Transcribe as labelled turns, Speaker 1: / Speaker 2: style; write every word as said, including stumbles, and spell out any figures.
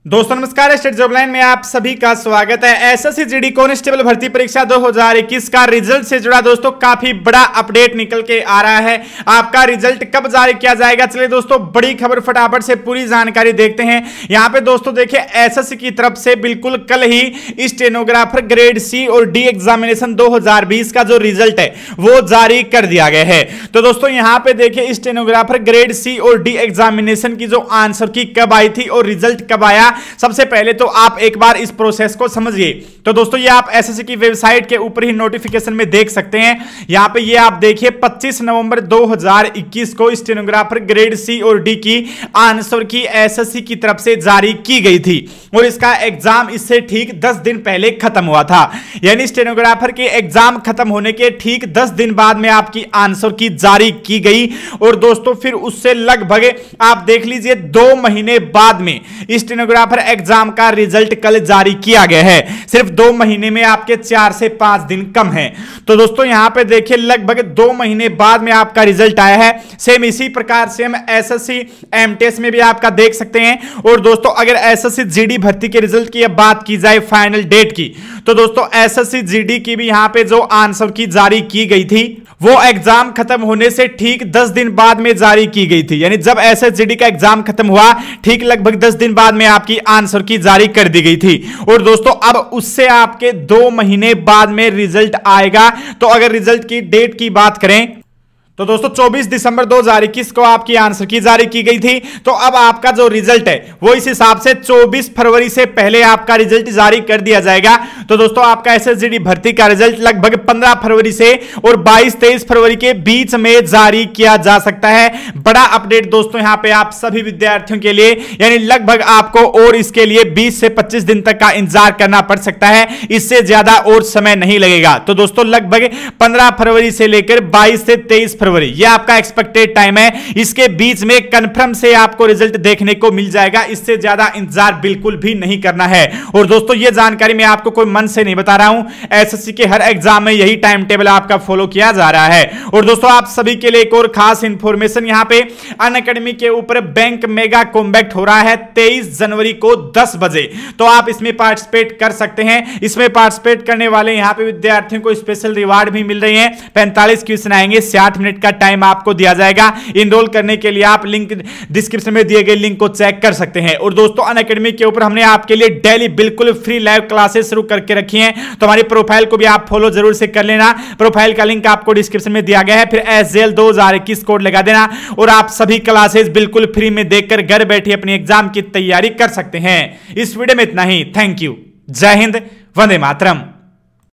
Speaker 1: दोस्तों नमस्कार, state job line में आप सभी का स्वागत है। एसएससी जीडी कांस्टेबल भर्ती परीक्षा दो हज़ार इक्कीस का रिजल्ट से जुड़ा दोस्तों काफी बड़ा अपडेट निकल के आ रहा है। आपका रिजल्ट कब जारी किया जाएगा, चलिए दोस्तों बड़ी खबर फटाफट से पूरी जानकारी देखते हैं। यहां पे दोस्तों देखिए, एसएससी की तरफ से बिल्कुल कल ही स्टेनोग्राफर ग्रेड सी और डी एग्जामिनेशन दो हज़ार बीस का जो रिजल्ट है वो जारी कर दिया गया है। तो दोस्तों यहां पे देखिए, स्टेनोग्राफर ग्रेड सी और डी एग्जामिनेशन की जो आंसर की कब आई थी और रिजल्ट कब आया, सबसे पहले तो आप एक बार इस प्रोसेस को समझिए। तो दोस्तों ये आप एसएससी की वेबसाइट के ऊपर ही नोटिफिकेशन में देख सकते हैं। यहां पे ये आप देखिए पच्चीस नवंबर दो हज़ार इक्कीस को स्टेनोग्राफर ग्रेड सी और डी की आंसर की एसएससी की तरफ से जारी की गई थी और इसका एग्जाम इससे ठीक दस दिन पहले खत्म हुआ था। यानी स्टेनोग्राफर के एग्जाम खत्म होने के ठीक दस दिन बाद में आपकी आंसर की जारी की गई और दोस्तों फिर उससे लगभग आप देख लीजिए दो महीने बाद में स्टेनोग्राफर एग्जाम का रिजल्ट कल जारी किया गया है। सिर्फ दो महीने में आपके चार से पांच दिन कम है। तो दोस्तों यहां पे देखिए लगभग दो महीने बाद में आपका रिजल्ट आया है। सेम इसी प्रकार से हम एसएससी एमटीएस में भी आपका देख सकते हैं। और दोस्तों अगर एसएससी जीडी भर्ती के रिजल्ट की अब बात की जाए फाइनल डेट की, तो दोस्तों एसएससी जीडी की भी यहां पे जो आंसर की जारी की गई थी वो एग्जाम खत्म होने से ठीक दस दिन बाद में जारी की गई थी। यानी जब एसएससी जीडी का एग्जाम खत्म हुआ ठीक लगभग दस दिन बाद में आपकी आंसर की जारी कर दी गई थी। और दोस्तों अब उससे आपके दो महीने बाद में रिजल्ट आएगा। तो अगर रिजल्ट की डेट की बात करें तो दोस्तों चौबीस दिसंबर दो हज़ार इक्कीस को आपकी आंसर की जारी की गई थी। तो अब आपका जो रिजल्ट है वो इस हिसाब से चौबीस फरवरी से पहले आपका रिजल्ट जारी कर दिया जाएगा। तो दोस्तों आपका एसएससी भर्ती का रिजल्ट लगभग पंद्रह फरवरी से और बाईस तेईस फरवरी के बीच में जारी किया जा सकता है। बड़ा अपडेट दोस्तों यहां पे आप सभी विद्यार्थियों के लिए, यानी लगभग आपको और इसके लिए बीस से पच्चीस दिन तक का इंतजार करना पड़ सकता है। इससे ज्यादा और समय नहीं लगेगा। तो दोस्तों लगभग पंद्रह फरवरी से लेकर बाईस से तेईस फरवरी ये आपका एक्सपेक्टेड टाइम है। इसके बीच में कंफर्म से आपको रिजल्ट देखने को मिल जाएगा। इससे ज्यादा इंतजार बिल्कुल भी नहीं करना है। और दोस्तों ये जानकारी मैं आपको कोई मन से नहीं बता रहा हूं, एसएससी के हर एग्जाम में यही टाइम टेबल आपका फॉलो किया जा रहा है। और दोस्तों आप सभी के लिए एक और खास इंफॉर्मेशन, यहां पे अनअकैडमी के ऊपर बैंक मेगा कॉम्बैक्ट हो रहा है तेईस जनवरी को दस बजे। तो आप इसमें पार्टिसिपेट कर सकते हैं। इसमें पार्टिसिपेट करने वाले यहां पे विद्यार्थियों को स्पेशल रिवार्ड भी मिल रही है। पैंतालीस क्वेश्चन आएंगे, साठ मिनट का टाइम आपको दिया जाएगा। इनरोल करने के लिए आप लिंक डिस्क्रिप्शन में दिए गए लिंक को चेक कर सकते हैं। और दोस्तों अनअकैडमी के ऊपर हमने आपके लिए डेली बिल्कुल फ्री लाइव क्लासेस शुरू करके रखी हैं। तो हमारी प्रोफाइल को भी आप फॉलो जरूर से कर लेना। प्रोफाइल का लिंक आपको डिस्क्रिप्शन में दिया गया है। फिर एस जे एल दो हज़ार इक्कीस कोड लगा देना और आप सभी क्लासेस बिल्कुल फ्री में देखकर घर बैठे अपनी एग्जाम की तैयारी कर सकते हैं। इस वीडियो में इतना ही। Thank you. जय हिंद, वंदे मातरम।